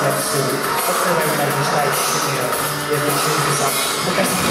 всю. Открывай мои мечтающий мир. Я хочу небеса. Покажите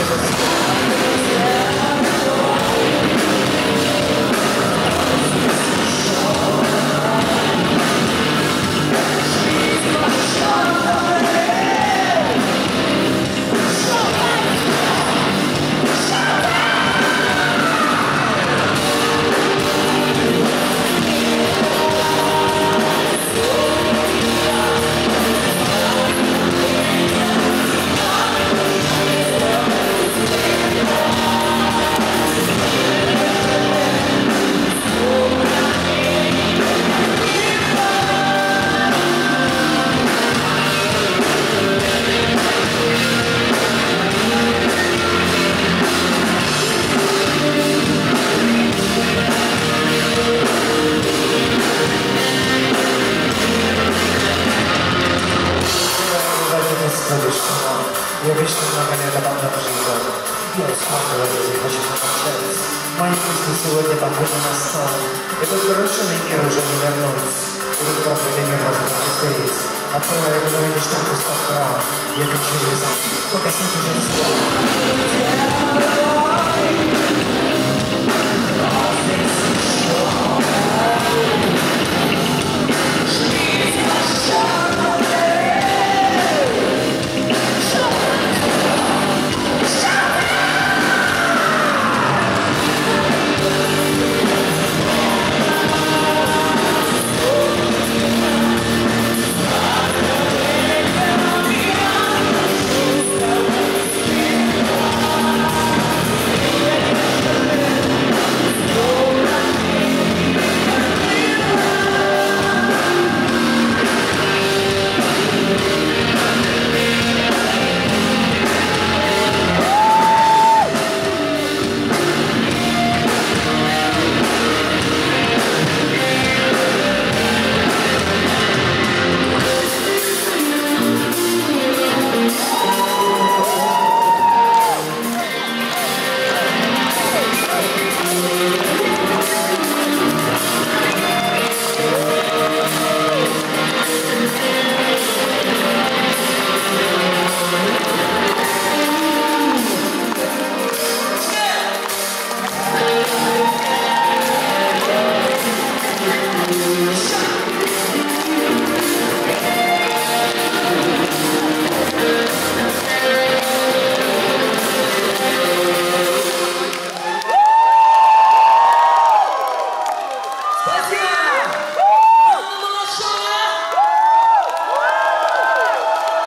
я вечно много лет обо жил. Я усматриваю, если хочешь помолчать. Мои мысли сегодня похожи на сон. Этот разрушенный мир уже не вернуть. Этот проклятый мир может повторить. Открывая, говорили, что пустота. Я хочу лизать. Покоснись уже